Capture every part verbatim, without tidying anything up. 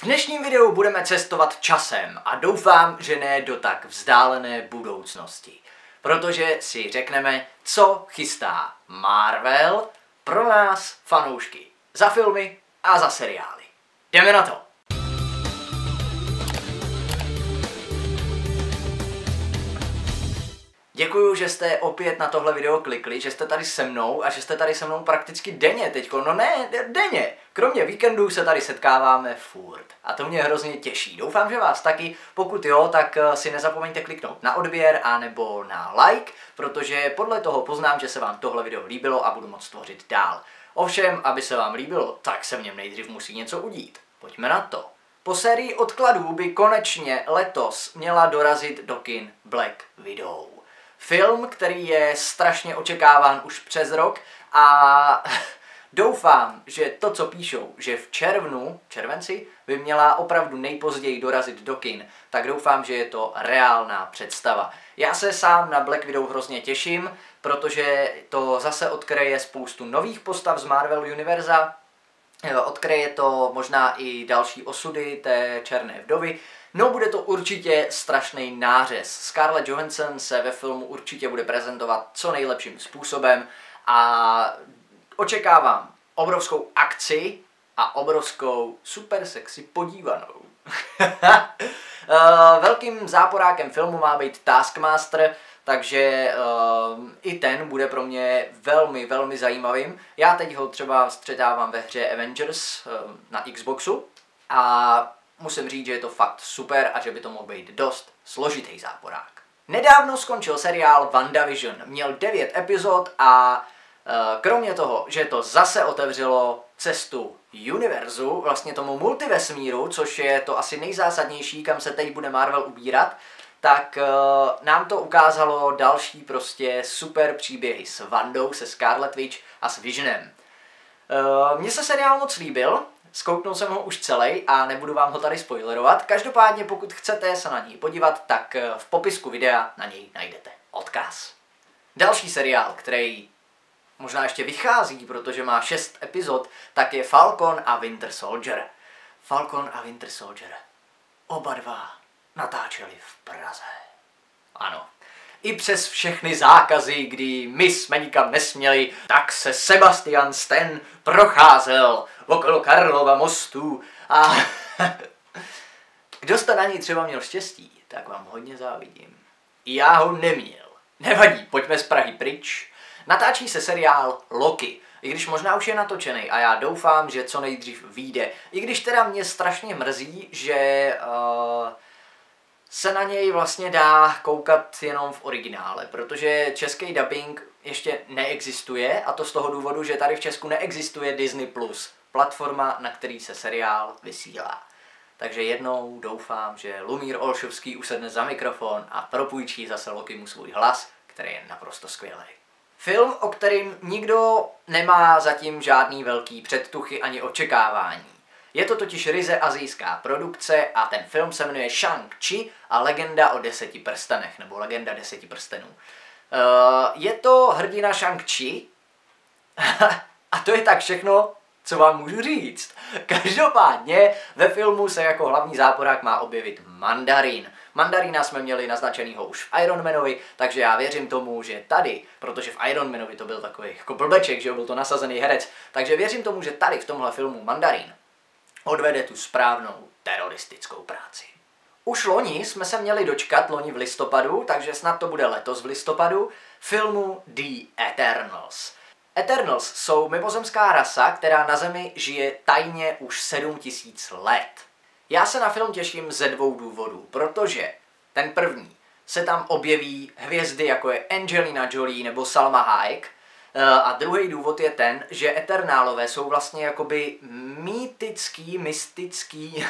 dnešním videu budeme cestovat časem a doufám, že ne do tak vzdálené budoucnosti. Protože si řekneme, co chystá Marvel pro nás fanoušky. Za filmy a za seriály. Jdeme na to! Děkuju, že jste opět na tohle video klikli, že jste tady se mnou a že jste tady se mnou prakticky denně teďko. No ne, denně. Kromě víkendů se tady setkáváme furt. A to mě hrozně těší. Doufám, že vás taky. Pokud jo, tak si nezapomeňte kliknout na odběr a nebo na like, protože podle toho poznám, že se vám tohle video líbilo a budu moct tvořit dál. Ovšem, aby se vám líbilo, tak se v něm nejdřív musí něco udít. Pojďme na to. Po sérii odkladů by konečně letos měla dorazit do kin Black Widow. Film, který je strašně očekáván už přes rok a doufám, že to, co píšou, že v červnu, červenci, by měla opravdu nejpozději dorazit do kin, tak doufám, že je to reálná představa. Já se sám na Black Widow hrozně těším, protože to zase odkryje spoustu nových postav z Marvel univerza, odkryje to možná i další osudy té černé vdovy. No, bude to určitě strašný nářez. Scarlett Johansson se ve filmu určitě bude prezentovat co nejlepším způsobem a očekávám obrovskou akci a obrovskou super sexy podívanou. Velkým záporákem filmu má být Taskmaster, takže uh, i ten bude pro mě velmi, velmi zajímavým. Já teď ho třeba střetávám ve hře Avengers uh, na Xboxu a musím říct, že je to fakt super a že by to mohl být dost složitý záporák. Nedávno skončil seriál WandaVision. Měl devět epizod a uh, kromě toho, že to zase otevřelo cestu univerzu, vlastně tomu multivesmíru, což je to asi nejzásadnější, kam se teď bude Marvel ubírat, tak uh, nám to ukázalo další prostě super příběhy s Wandou, se Scarlet Witch a s Visionem. Uh, Mně se seriál moc líbil, zkouknul jsem ho už celý a nebudu vám ho tady spoilerovat. Každopádně pokud chcete se na něj podívat, tak v popisku videa na něj najdete odkaz. Další seriál, který možná ještě vychází, protože má šest epizod, tak je Falcon a Winter Soldier. Falcon a Winter Soldier. Oba dva natáčeli v Praze. Ano. I přes všechny zákazy, kdy my jsme nikam nesměli, tak se Sebastian Stan procházel okolo Karlova mostu a kdo jste na něj třeba měl štěstí, tak vám hodně závidím. Já ho neměl. Nevadí, pojďme z Prahy pryč. Natáčí se seriál Loki, i když možná už je natočený a já doufám, že co nejdřív vyjde. I když teda mě strašně mrzí, že uh, se na něj vlastně dá koukat jenom v originále, protože český dubbing ještě neexistuje a to z toho důvodu, že tady v Česku neexistuje Disney plus, platforma, na který se seriál vysílá. Takže jednou doufám, že Lumír Olšovský usedne za mikrofon a propůjčí zase Lokimu svůj hlas, který je naprosto skvělý. Film, o kterým nikdo nemá zatím žádný velký předtuchy ani očekávání. Je to totiž ryze asijská produkce a ten film se jmenuje Shang-Chi a legenda o deseti prstenech, nebo legenda deseti prstenů. Uh, je to hrdina Shang-Chi a to je tak všechno, co vám můžu říct. Každopádně ve filmu se jako hlavní záporák má objevit Mandarin. Mandarina jsme měli naznačenýho už v Iron Manovi, takže já věřím tomu, že tady, protože v Iron Manovi to byl takový jako blbeček, že jo, byl to nasazený herec, takže věřím tomu, že tady v tomhle filmu Mandarin odvede tu správnou teroristickou práci. Už loni jsme se měli dočkat, loni v listopadu, takže snad to bude letos v listopadu, filmu The Eternals. Eternals jsou mimozemská rasa, která na Zemi žije tajně už sedm tisíc let. Já se na film těším ze dvou důvodů, protože ten první, se tam objeví hvězdy jako je Angelina Jolie nebo Salma Hayek, a druhý důvod je ten, že Eternálové jsou vlastně jakoby mýtický, mystický,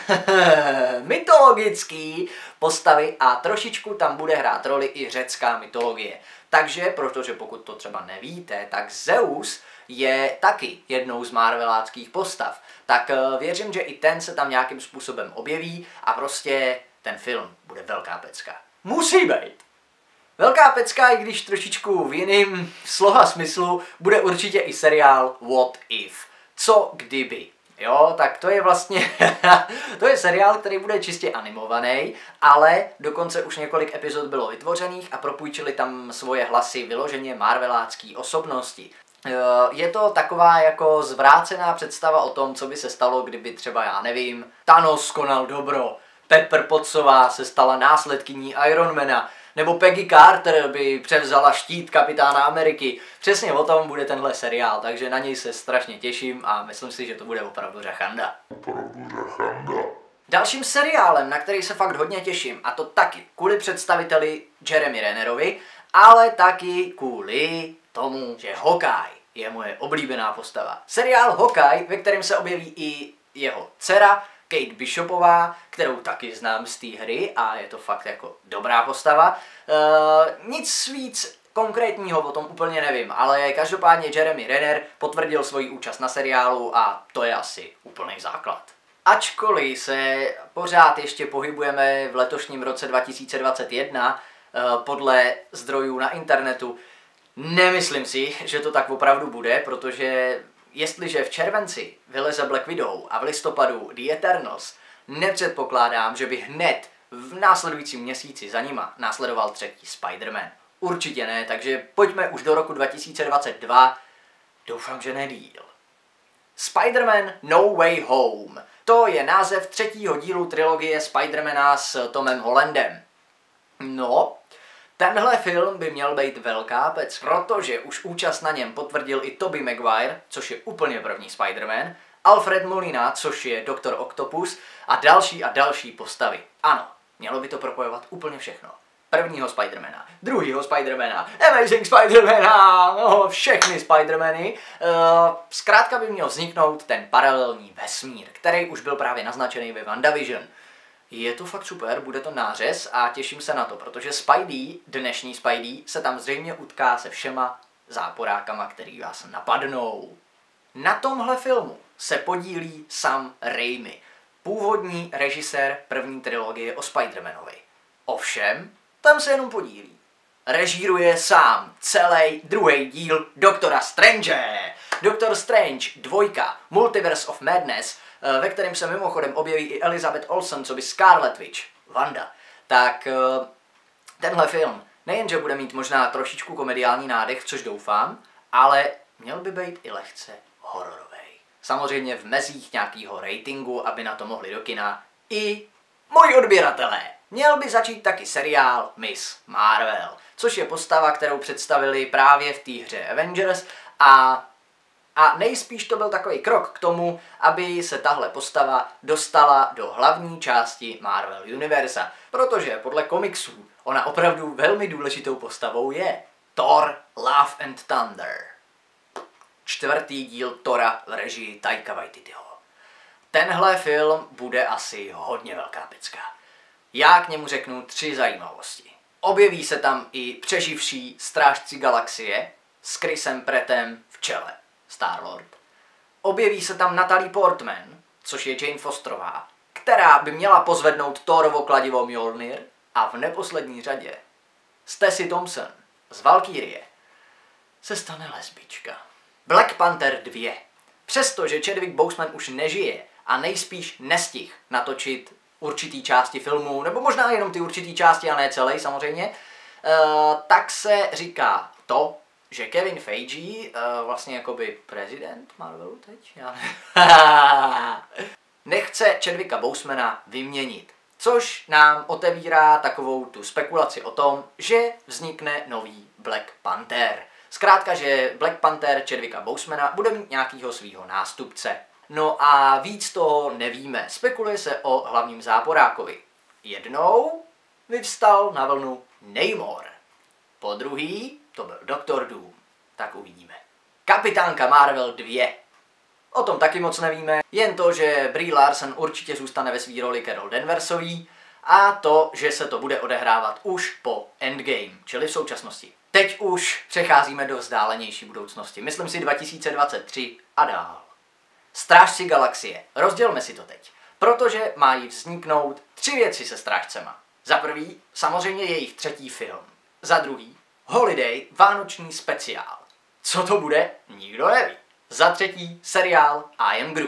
mytologický postavy a trošičku tam bude hrát roli i řecká mytologie. Takže, protože pokud to třeba nevíte, tak Zeus je taky jednou z marveláckých postav. Tak věřím, že i ten se tam nějakým způsobem objeví a prostě ten film bude velká pecka. Musí být! Velká pecka, i když trošičku v jiném slova smyslu, bude určitě i seriál What If. Co kdyby? Jo, tak to je vlastně, to je seriál, který bude čistě animovaný, ale dokonce už několik epizod bylo vytvořených a propůjčili tam svoje hlasy vyloženě marvelácký osobnosti. Je to taková jako zvrácená představa o tom, co by se stalo, kdyby třeba, já nevím, Thanos konal dobro, Pepper Pottsová se stala následkyní Ironmana, nebo Peggy Carter by převzala štít kapitána Ameriky. Přesně o tom bude tenhle seriál, takže na něj se strašně těším a myslím si, že to bude opravdu řachanda. Opravdu řachanda. Dalším seriálem, na který se fakt hodně těším, a to taky kvůli představiteli Jeremy Rennerovi, ale taky kvůli tomu, že Hawkeye je moje oblíbená postava. Seriál Hawkeye, ve kterém se objeví i jeho dcera, Kate Bishopová, kterou taky znám z té hry a je to fakt jako dobrá postava. Uh, nic víc konkrétního o tom úplně nevím, ale každopádně Jeremy Renner potvrdil svoji účast na seriálu a to je asi úplný základ. Ačkoliv se pořád ještě pohybujeme v letošním roce dva tisíce dvacet jedna, uh, podle zdrojů na internetu, nemyslím si, že to tak opravdu bude, protože jestliže v červenci vyleze Black Widow a v listopadu The Eternals, nepředpokládám, že by hned v následujícím měsíci za nima následoval třetí Spider-Man. Určitě ne, takže pojďme už do roku dva tisíce dvacet dva. Doufám, že nedýl. Spider-Man No Way Home. To je název třetího dílu trilogie Spider-Mana s Tomem Hollandem. No, tenhle film by měl být velká pec, protože už účast na něm potvrdil i Tobey Maguire, což je úplně první Spider-Man, Alfred Molina, což je doktor Octopus a další a další postavy. Ano, mělo by to propojovat úplně všechno. Prvního Spidermana, druhýho Spidermana, Amazing Spidermana, no, všechny Spidermany. Uh, zkrátka by měl vzniknout ten paralelní vesmír, který už byl právě naznačený ve WandaVision. Je to fakt super, bude to nářez a těším se na to, protože Spidey, dnešní Spidey, se tam zřejmě utká se všema záporákama, který vás napadnou. Na tomhle filmu se podílí Sam Raimi, původní režisér první trilogie o Spider-Manovi. Ovšem, tam se jenom podílí. Režíruje sám celý druhý díl Doktora Strange. Doktor Strange dvojka, Multiverse of Madness, ve kterém se mimochodem objeví i Elizabeth Olsen, co by Scarlet Witch, Wanda. Tak tenhle film nejenže bude mít možná trošičku komediální nádech, což doufám, ale měl by být i lehce hororový. Samozřejmě v mezích nějakého ratingu, aby na to mohli do kina i moji odběratelé. Měl by začít taky seriál Miss Marvel, což je postava, kterou představili právě v té hře Avengers a, a nejspíš to byl takový krok k tomu, aby se tahle postava dostala do hlavní části Marvel Universa, protože podle komiksů ona opravdu velmi důležitou postavou je. Thor Love and Thunder. Čtvrtý díl Thora v režii Taika Waititiho. Tenhle film bude asi hodně velká pecka. Já k němu řeknu tři zajímavosti. Objeví se tam i přeživší strážci galaxie s Chrisem Prattem v čele, Star-Lord. Objeví se tam Natalie Portman, což je Jane Fosterová, která by měla pozvednout Thorovo kladivo Mjolnir a v neposlední řadě Tessa Thompson z Valkyrie se stane lesbička. Black Panther dva. Přestože Chadwick Boseman už nežije a nejspíš nestih natočit určitý části filmu, nebo možná jenom ty určitý části a ne celý samozřejmě, uh, tak se říká to, že Kevin Feige, uh, vlastně jakoby prezident Marvelu teď, já nechce Chadwicka Bosemana vyměnit. Což nám otevírá takovou tu spekulaci o tom, že vznikne nový Black Panther. Zkrátka, že Black Panther Chadwicka Bosemana bude mít nějakýho svýho nástupce. No a víc toho nevíme. Spekuluje se o hlavním záporákovi. Jednou vyvstal na vlnu Namor. Po druhý to byl doktor Doom. Tak uvidíme. Kapitánka Marvel dva. O tom taky moc nevíme. Jen to, že Brie Larson určitě zůstane ve svý roli Carol Danversový a to, že se to bude odehrávat už po Endgame, čili v současnosti. Teď už přecházíme do vzdálenější budoucnosti. Myslím si dva tisíce dvacet tři a dál. Strážci galaxie. Rozdělme si to teď. Protože mají vzniknout tři věci se strážcema. Za prvý, samozřejmě jejich třetí film. Za druhý, Holiday, vánoční speciál. Co to bude? Nikdo neví. Za třetí, seriál I Am Groot.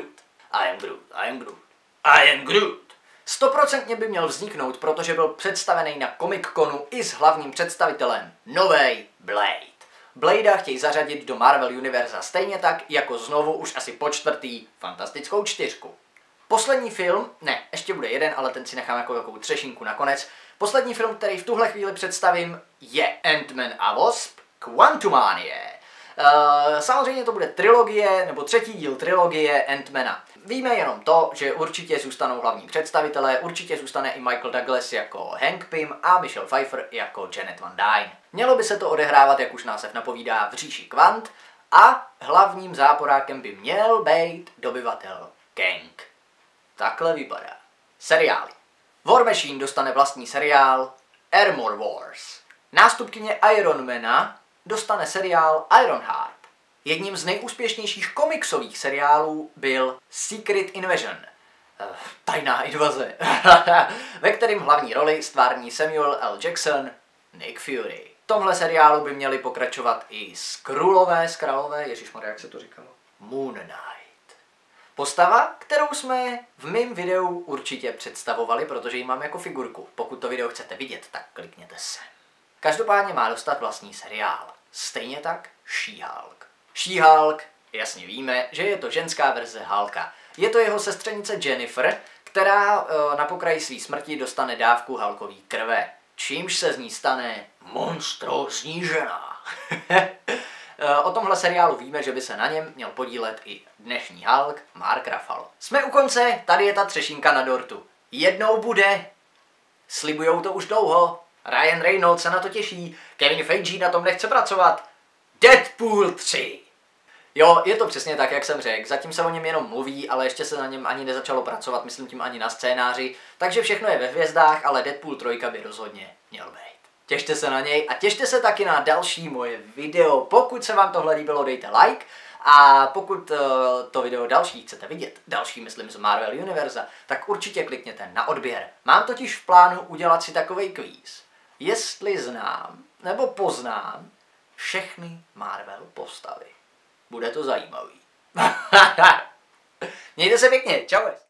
I am Groot, I am Groot, I am Groot. Stoprocentně by měl vzniknout, protože byl představený na Comic-Conu i s hlavním představitelem, novej Blade. Bladea chtějí zařadit do Marvel Univerza stejně tak, jako znovu už asi po čtvrtý Fantastickou čtyřku. Poslední film, ne, ještě bude jeden, ale ten si nechám jako takovou třešinku nakonec. Poslední film, který v tuhle chvíli představím, je Ant-Man a Wasp Quantumania. Uh, samozřejmě to bude trilogie, nebo třetí díl trilogie Ant-Mana. Víme jenom to, že určitě zůstanou hlavní představitelé, určitě zůstane i Michael Douglas jako Hank Pym a Michelle Pfeiffer jako Janet Van Dyne. Mělo by se to odehrávat, jak už název napovídá, v říši kvant a hlavním záporákem by měl být dobyvatel Kang. Takhle vypadá. Seriály. War Machine dostane vlastní seriál Armor Wars. Nástupkyně Ironmana dostane seriál Ironheart. Jedním z nejúspěšnějších komiksových seriálů byl Secret Invasion. Uh, tajná invaze. Ve kterým hlavní roli stvární Samuel L. Jackson, Nick Fury. V tomhle seriálu by měli pokračovat i Skrullové, Skrálové, ježišmarja, jak se to říkalo? Moon Knight. Postava, kterou jsme v mém videu určitě představovali, protože ji mám jako figurku. Pokud to video chcete vidět, tak klikněte sem. Každopádně má dostat vlastní seriál. Stejně tak She-Hulk. She-Hulk, jasně víme, že je to ženská verze Hulka. Je to jeho sestřenice Jennifer, která e, na pokraji své smrti dostane dávku Hulkový krve. Čímž se z ní stane monstrózní žena. e, o tomhle seriálu víme, že by se na něm měl podílet i dnešní Hulk Mark Ruffalo. Jsme u konce, tady je ta třešinka na dortu. Jednou bude. Slibujou to už dlouho. Ryan Reynolds se na to těší, Kevin Feige na tom nechce pracovat. Deadpool tři. Jo, je to přesně tak, jak jsem řekl. Zatím se o něm jenom mluví, ale ještě se na něm ani nezačalo pracovat, myslím tím ani na scénáři. Takže všechno je ve hvězdách, ale Deadpool tři by rozhodně měl být. Těšte se na něj a těšte se taky na další moje video. Pokud se vám tohle líbilo, dejte like. A pokud uh, to video další chcete vidět, další myslím z Marvel Univerza, tak určitě klikněte na odběr. Mám totiž v plánu udělat si takovej kvíz. Jestli znám nebo poznám všechny Marvel postavy. Bude to zajímavý. Mějte se pěkně, čau.